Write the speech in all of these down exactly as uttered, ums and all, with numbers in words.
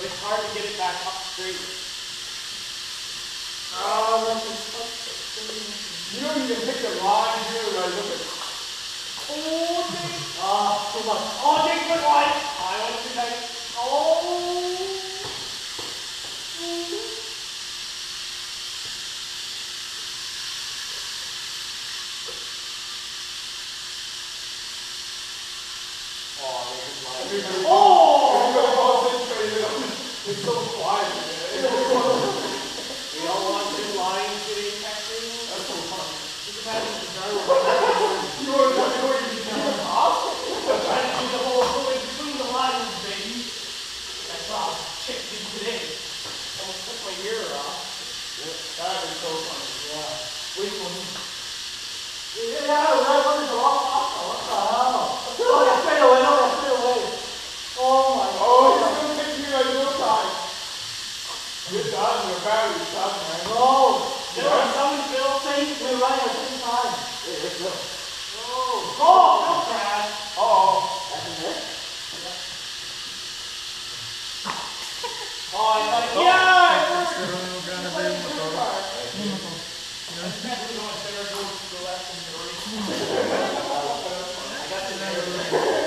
it's hard to get it back up straight. Ah, that's just, you don't even pick the line here, right? Look at. Oh, Jake. Ah, too much. Oh, Jake went wide. I went too tight. Oh. Everybody, oh! Everybody concentrated. It's so quiet today. We all want two lines getting texting. That's so funny. You can have this done. You were trying to do the top? Trying to do the whole going between the lines, baby. I saw a chick do today. Almost took my ear off. That is so funny. Yeah. Which one? Yeah, that one is a lot faster. What the hell? Oh, yeah, straight away. No, yeah, straight away. Oh my God. Oh, it's going to take you a little time. You're done. Your battery's done, man. No. You know what someone Bill Same, we're running at the same time. Yeah, let's go. Oh, oh, no crash. Uh-oh. That's in there? Oh, I thought, yeah, it worked. Pero gana ba yung motor? I'm definitely going to better go to the left and the right. I got the there.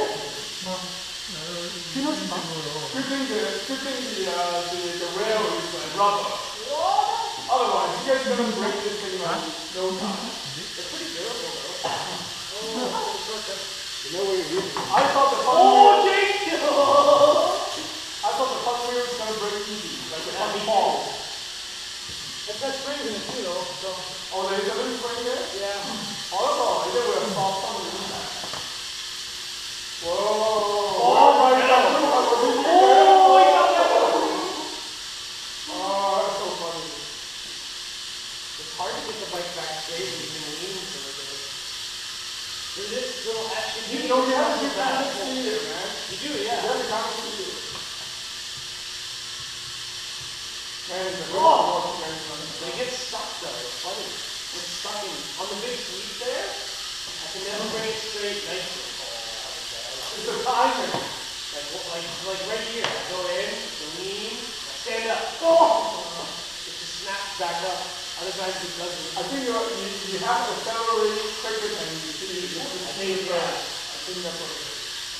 Good thing the, good thing the, uh, the, the rail is like rubber. What? Otherwise, you guys are going to break this thing in no time. They're pretty durable though. Oh, You know where you're using. I thought the front oh, wheel, Jake! I thought the front wheel was going to break easy, like the front ball. It's got springs in it too, though. So. Oh, there's a little spring there? Yeah. Oh, that's all right. There was a soft something in that. Whoa. Oh, my God. Oh, Oh, he got that one. oh, that's so funny. It's hard to get the bike back straight when you've been leaning for a bit. There's this little action. You know, you have to kind of see it, man. You do, You yeah. have to kind of see it. Man, it's a real Oh. hard man. But it gets stuck though. It's funny. It's stuck in on the big sweep there. I can never bring it straight nicely. It's a timer. Like, like, like right here. I go in, the lean, I stand up. Oh! It just snaps back up. Other times it doesn't. I think you, you, you have to accelerate quicker than you see it. I think, yeah. I think that's what it is.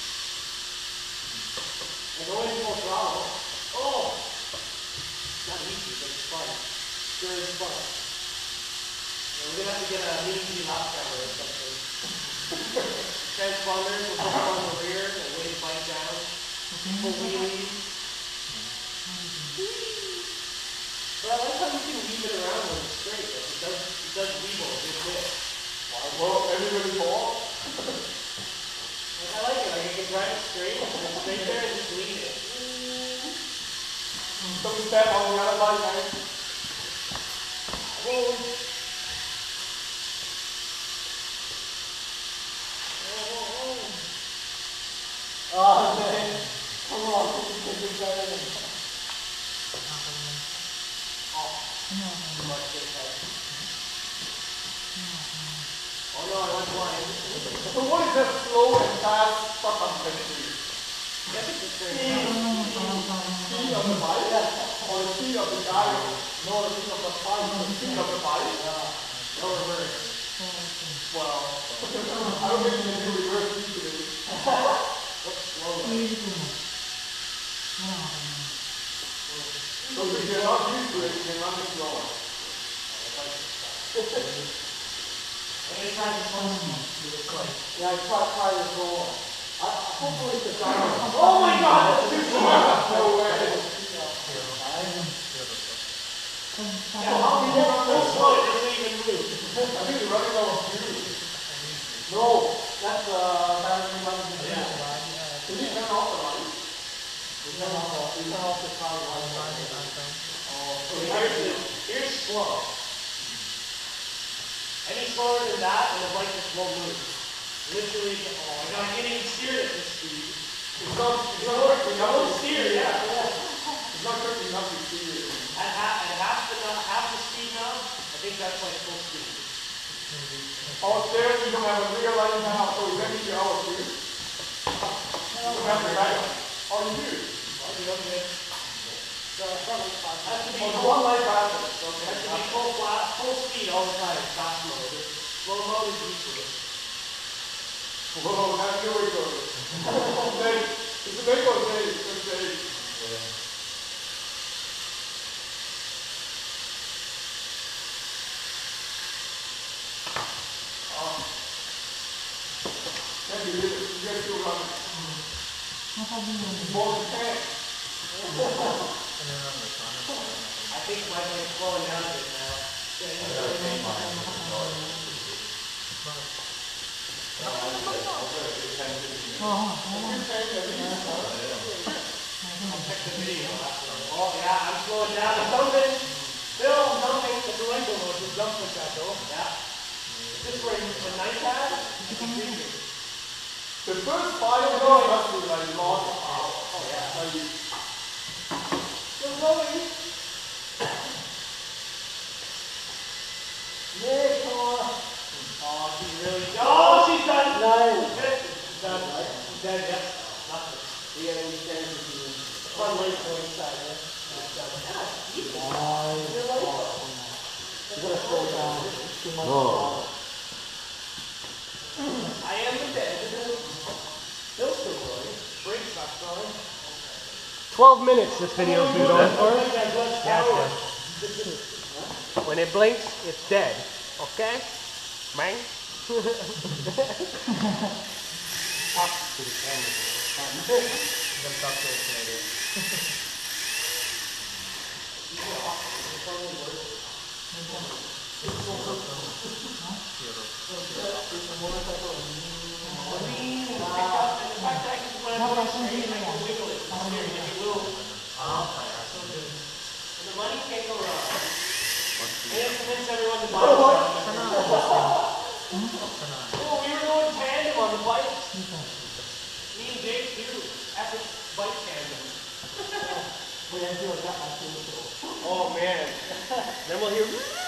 I go in full throttle. Oh! It's not easy, but it's fun. Sure is fun. Yeah, we're gonna have to get a mini lap camera or something. Transponders will put on the rear and weigh the bike down. Full wheelie. But I like how you can weave it around when it's straight. Like it does, it does weeble a good bit. Well, everybody fall. Like I like it. Like you can drive it straight, and it's straight there, and just lean it. Some step on the other bike, guys. Roll. Oh, man. Come on, this is getting better than. Too much good head. Oh no, I went blind. So what is that slow and fast stuff I'm going to do? I think it's very Speed of the bike? Or the speed of the guy? No, the speed of the bike. The speed of the bike? no reverse. Well, I don't think you can do reverse speed today. Looks slow. Like. So if you're not used to it, you can run it slower. I'm gonna try this one. Yeah, I tried try this roll. I hopefully it's the driver. Oh my God, that's too far. No way. Yeah, how can you run this slow? It doesn't even move. I think you're running out of fuel. No, that's the uh, battery running. Yeah. Can you turn off the light? We turn off the, we turn off the car light. Oh, so here's, the, here's slow. Any slower than that, and the bike just won't move. Literally, oh my God, I can't even steer it at this speed. It's not, it's not quick I enough won't to steer, steer. yeah. It's not quick enough to steer. At half, at half the half the speed now, I think that's like full speed. Out there, you don't have a rear light now, so eventually you're out of fuel. You don't have the right. All you do. Well, you don't get. So it's probably five. Has to be Oh, one leg back. Okay. Has to be full flat, full speed all the time. Fast mode. Slow mode is useless. Whoa, now here we go. It's a big one, Dave. It's a big. Yeah. Oh. Can't believe it. You guys still running. More than ten. I think my leg's slowing down a bit now. Check the video. Oh yeah, I'm slowing down. I'm dumping. Bill, I'm dumping. The parental mode just jumps like that though. Yeah. Is this where the night pad? The first five minutes must be like lots of power. Oh yeah. Like, still going. Yeah, come on. Oh, she's really. Oh, she's done. No. She's done. She's dead. Yep. Nothing. Yeah, he's dead. Front leg going inside. Yeah. She's done. Yeah. Easy. Nice. You're like. You gotta slow down. Too much. Oh. I am the dead. Still still going. Brakes not going. Twelve minutes this video's been going for. When it blinks, it's dead. Okay? Bang. Talk to the camera. Then talk to us later. And the money can't go wrong. And convince everyone to buy one. Oh, we were going tandem on the bike. Me and Jake too. Epic bike tandem. Oh man. Then we'll hear.